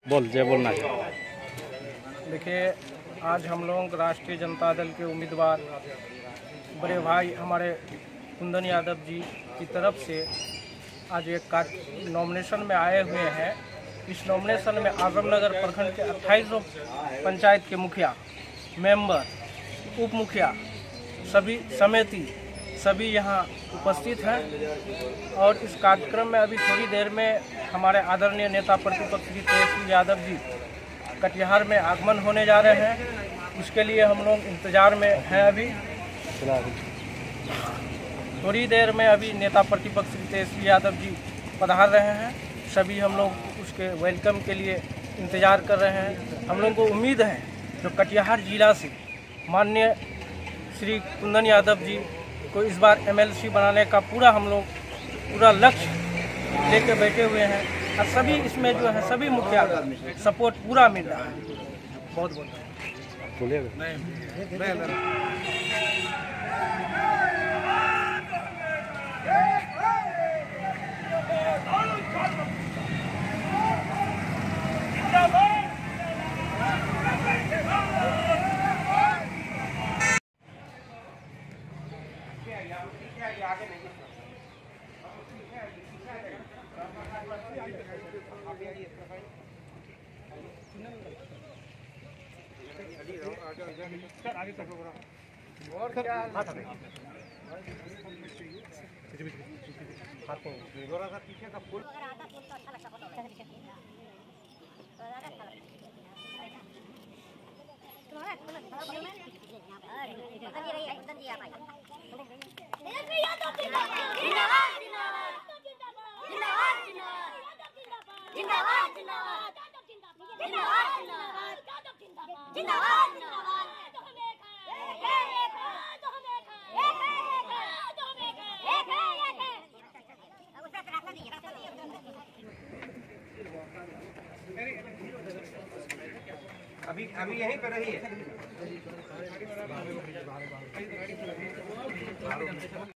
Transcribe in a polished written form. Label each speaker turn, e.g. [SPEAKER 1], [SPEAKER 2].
[SPEAKER 1] जय बोलना है।
[SPEAKER 2] देखिए, आज हम लोग राष्ट्रीय जनता दल के उम्मीदवार बड़े भाई हमारे कुंदन यादव जी की तरफ से आज एक नॉमिनेशन में आए हुए हैं। इस नॉमिनेशन में आजमनगर प्रखंड के 28 पंचायत के मुखिया, मेंबर, उप मुखिया, सभी समिति सभी यहाँ उपस्थित हैं। और इस कार्यक्रम में अभी थोड़ी देर में हमारे आदरणीय नेता प्रतिपक्ष श्री तेजस्वी यादव जी कटिहार में आगमन होने जा रहे हैं। उसके लिए हम लोग इंतज़ार में हैं। अभी थोड़ी देर में अभी नेता प्रतिपक्ष श्री तेजस्वी यादव जी पधार रहे हैं। सभी हम लोग उसके वेलकम के लिए इंतज़ार कर रहे हैं। हम लोगों को उम्मीद है जो कटिहार जिला से माननीय श्री कुंदन यादव जी को इस बार MLC बनाने का पूरा लक्ष्य लेके बैठे हुए हैं। और सभी इसमें जो है सभी मुखिया का सपोर्ट पूरा मिल रहा है। बहुत
[SPEAKER 3] अभी यहीं पर रही है।